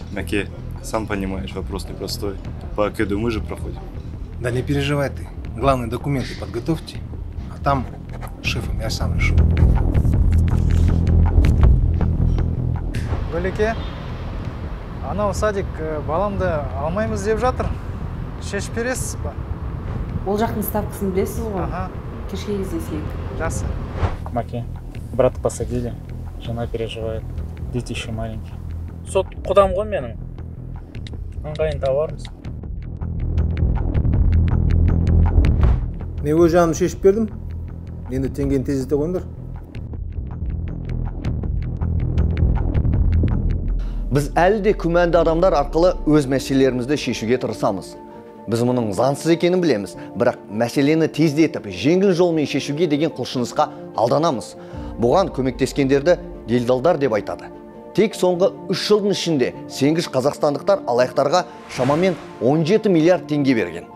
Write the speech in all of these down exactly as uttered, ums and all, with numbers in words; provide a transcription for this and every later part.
Наке, сам понимаешь, вопрос непростой. По КЭДу мы же проходим. Да не переживай ты. Главные документы подготовьте, а там шефом я сам решу. Гүлеке, анау садик баламды алмаймыз деп жатыр. Шешіп бересіз ба? Ол жақтың ставкасын білесіз ғой? Ага. Кешке кездесейік. Жақсы. Маке, брата посадили, жена переживает, дети еще маленькие. Сот құдам ғой менің. Ыңғайын табармыз. Мен өз жанымды шешіп бердім. Енді теңгені тездете қойыңдар. Біз әлі де күмәнді адамдар арқылы өз мәселелерімізді шешуге тырысамыз. Біз мұның заңсыз екенін білеміз, бірақ мәселені тездетіп, жеңіл жолмен шешуге деген құлшынысқа алданамыз. Бұған көмектескендерді делдалдар деп айтады. Тек соңғы үш жылдың ішінде сенгіш қазақстандықтар алаяқтарға шамамен он жеті миллиард теңге берген.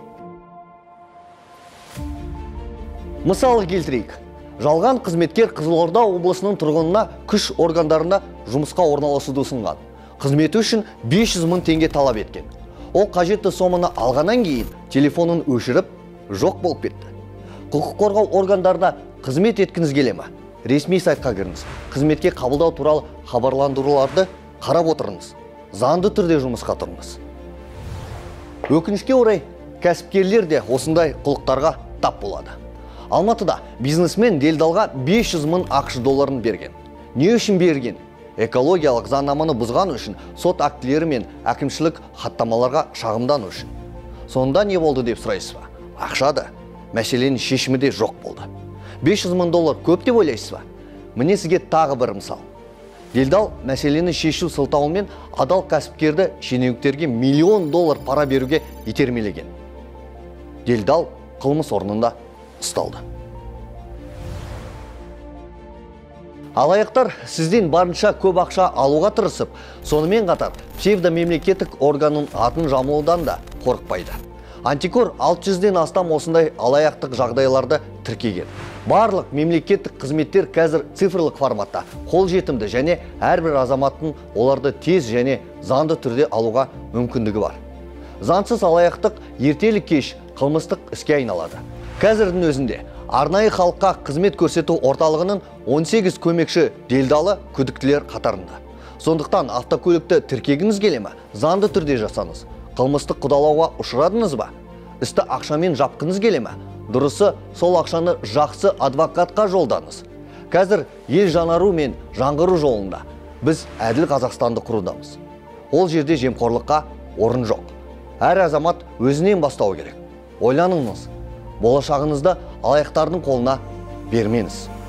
Мысалы келтірейік. Жалған қызметкер Қызылорда облысының тұрғынына күш органдарында жұмысқа орналасуды ұсынған. Қызметі үшін бес жүз мың теңге талап еткен. Ол қажетті соманы алғаннан кейін телефонын өшіріп, жоқ болып кетті. Құқық қорғау органдарына қызмет еткіңіз келе ме? Ресми сайтқа кіріңіз. Қызметке қабылдау туралы хабарландыруларды қарап отырыңыз. Заңды түрде жұмысқа тұрыңыз. Өкінішке орай, кәсіпкерлер де осындай қылықтарға тап болады. Алматыда бизнесмен делдалға бес жүз мың ақш долларын берген. Не үшін берген? Экологиялық заңнаманы бұзған үшін, сот актілері мен әкімшілік хаттамаларға шағымдану үшін. Сонда не болды деп сұрайсыз ба? Ақшада, мәселенің шешімі де жоқ болды. бес жүз мың доллар көп деп ойлайсыз ба? Міне сізге тағы бір мысал. Делдал мәселені шешу сылтауымен адал кәсіпкерді шенеуніктерге миллион доллар пара беруге итермелеген. Делдал қылмыс орнында ұсталды. Алаяқтар сізден барынша көп ақша алуға тырысып, сонымен қатар псевдомемлекеттік органның атын жамылудан да қорықпайды. Антикор алты жүзден астам осындай алаяқтық жағдайларды тіркеген. Барлық мемлекеттік қызметтер қазір цифрлық форматта, қолжетімді және әрбір азаматтың оларды тез және заңды түрде алуға мүмкіндігі бар. Заңсыз алаяқтық ертелі кеш қылмыстық іске айналады. Қазірдің өзінде арнайы халыққа қызмет көрсету орталығының он сегіз көмекші делдалы күдіктілер қатарында. Сондықтан автокөлікті тіркегіңіз келе ме? Заңды түрде жасаңыз. Қылмыстық қудалауға ұшырадыңыз ба? Істі ақшамен жапқыңыз келе ме? Дұрысы, сол ақшаны жақсы адвокатқа жолдаңыз. Қазір ел жаңару мен жаңғыру жолында біз әділ Қазақстанды құрудамыз. Ол жерде жемқорлыққа орын жоқ. Әр азамат өзінен бастау керек. Ойланыңыз. Болашағыңызды алаяқтардың қолына бермеңіз.